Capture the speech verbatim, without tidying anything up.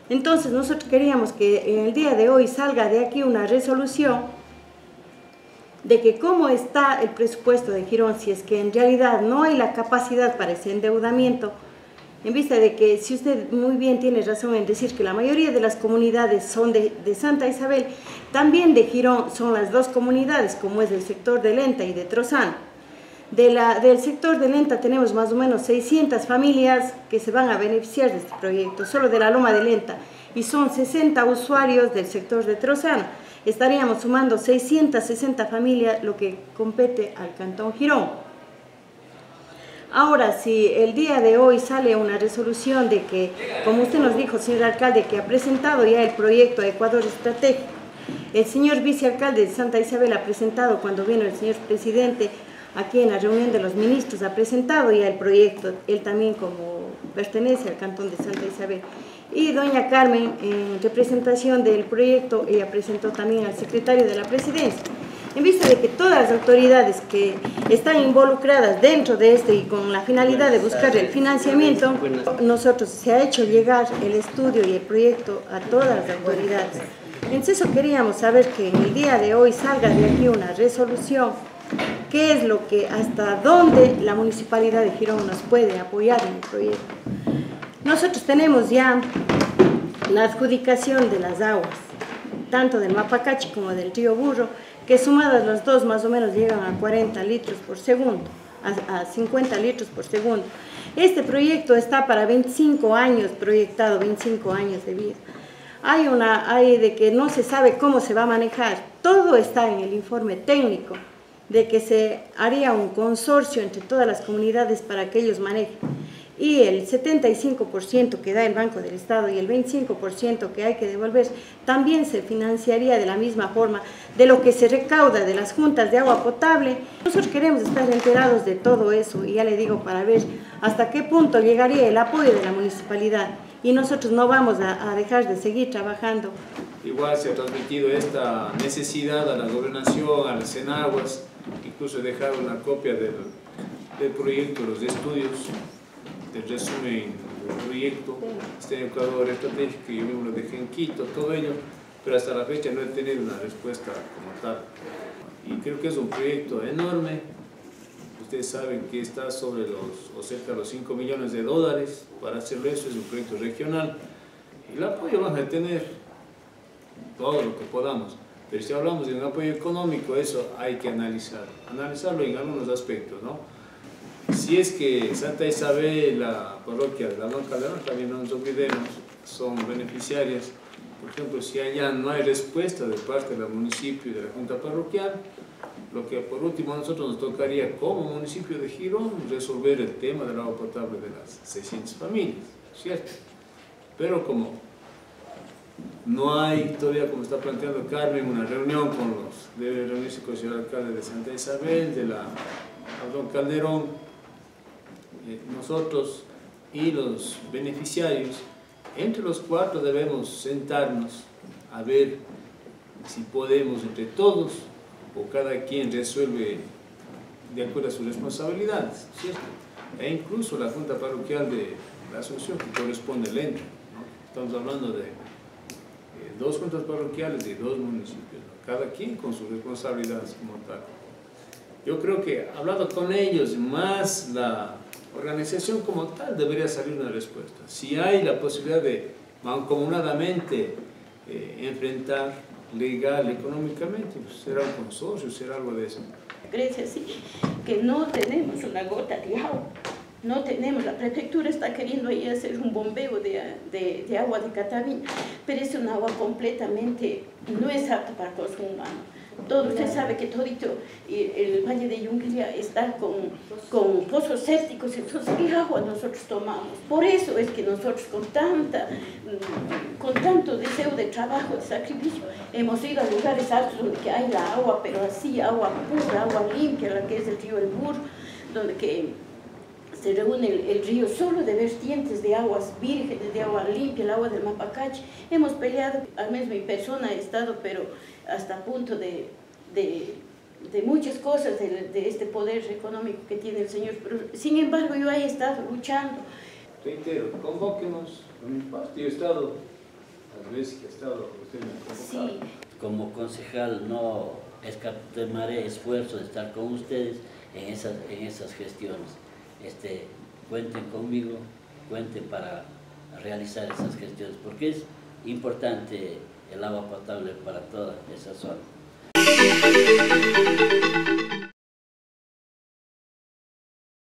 Entonces nosotros queríamos que en el día de hoy salga de aquí una resolución de que cómo está el presupuesto de Girón, si es que en realidad no hay la capacidad para ese endeudamiento, en vista de que, si usted muy bien tiene razón en decir que la mayoría de las comunidades son de, de Santa Isabel, también de Girón son las dos comunidades, como es del sector de Lenta y de Trozán. De la, del sector de Lenta tenemos más o menos seiscientas familias que se van a beneficiar de este proyecto, solo de la Loma de Lenta, y son sesenta usuarios del sector de Trozán. Estaríamos sumando seiscientas sesenta familias, lo que compete al Cantón Girón. Ahora, si el día de hoy sale una resolución de que, como usted nos dijo, señor alcalde, que ha presentado ya el proyecto Ecuador Estratégico, el señor vicealcalde de Santa Isabel ha presentado, cuando vino el señor presidente aquí en la reunión de los ministros, ha presentado ya el proyecto, él también como pertenece al Cantón de Santa Isabel. Y doña Carmen, en representación del proyecto, ella presentó también al secretario de la presidencia. En vista de que todas las autoridades que están involucradas dentro de esto y con la finalidad de buscar el financiamiento, nosotros se ha hecho llegar el estudio y el proyecto a todas las autoridades. Entonces eso queríamos saber, que en el día de hoy salga de aquí una resolución, qué es lo que, hasta dónde la Municipalidad de Girón nos puede apoyar en el proyecto. Nosotros tenemos ya la adjudicación de las aguas, tanto del Mapacachi como del río Burro, que sumadas las dos más o menos llegan a cuarenta litros por segundo, a, a cincuenta litros por segundo. Este proyecto está para veinticinco años proyectado, veinticinco años de vida. Hay una, hay de que no se sabe cómo se va a manejar, todo está en el informe técnico, de que se haría un consorcio entre todas las comunidades para que ellos manejen. Y el setenta y cinco por ciento que da el Banco del Estado y el veinticinco por ciento que hay que devolver también se financiaría de la misma forma de lo que se recauda de las juntas de agua potable. Nosotros queremos estar enterados de todo eso, y ya le digo, para ver hasta qué punto llegaría el apoyo de la municipalidad, y nosotros no vamos a, a dejar de seguir trabajando. Igual se ha transmitido esta necesidad a la gobernación, a las Senaguas, incluso he dejado una copia del, del proyecto, los estudios, el resumen del proyecto, este Ecuador Estratégico, yo mismo lo dejé en Quito, todo ello, pero hasta la fecha no he tenido una respuesta como tal. Y creo que es un proyecto enorme. Ustedes saben que está sobre los, o cerca de los cinco millones de dólares. Para hacerlo eso es un proyecto regional. Y el apoyo vamos a tener todo lo que podamos. Pero si hablamos de un apoyo económico, eso hay que analizar, analizarlo en algunos aspectos, ¿no? Si es que Santa Isabel, la parroquia de la Don Calderón, también no nos olvidemos, son beneficiarias. Por ejemplo, si allá no hay respuesta de parte del municipio y de la Junta Parroquial, lo que por último a nosotros nos tocaría como municipio de Girón resolver el tema del agua potable de las seiscientas familias, ¿cierto? Pero como no hay todavía, como está planteando Carmen, una reunión con los, debe reunirse con el señor alcalde de Santa Isabel, de la Don Calderón, eh, nosotros y los beneficiarios, entre los cuatro debemos sentarnos a ver si podemos entre todos, o cada quien resuelve de acuerdo a sus responsabilidades, ¿cierto? E incluso la Junta Parroquial de la Asunción, que corresponde al ente, ¿no? Estamos hablando de eh, dos juntas parroquiales de dos municipios, ¿no? Cada quien con sus responsabilidades como tal. Yo creo que hablando con ellos, más la organización como tal, debería salir una respuesta. Si hay la posibilidad de mancomunadamente eh, enfrentar legal, económicamente, pues será un consorcio, será algo de eso. Grecia sí, que no tenemos una gota de agua, no tenemos, la prefectura está queriendo ahí hacer un bombeo de, de, de agua de Cataviña, pero es un agua completamente, no es apta para consumo humano. Todo, usted sabe que todito el Valle de Yunguilla está con, con pozos sépticos, entonces ¿qué agua nosotros tomamos? Por eso es que nosotros con, tanta, con tanto deseo de trabajo, de sacrificio, hemos ido a lugares altos donde hay la agua, pero así, agua pura, agua limpia, la que es el río El Burro, donde que se reúne el, el río solo de vertientes de aguas vírgenes, de agua limpia, el agua del Mapacachi. Hemos peleado, al menos mi persona ha estado, pero hasta punto de, de, de muchas cosas de, de este poder económico que tiene el señor, pero sin embargo yo he estado luchando. Reitero, convóquenos a mi parte, yo he estado las veces que ha estado usted en el convocado. Sí. Como concejal no escatimaré esfuerzo de estar con ustedes en esas, en esas gestiones. Este, cuenten conmigo, cuenten para realizar esas gestiones, porque es importante el agua potable para toda esa zona.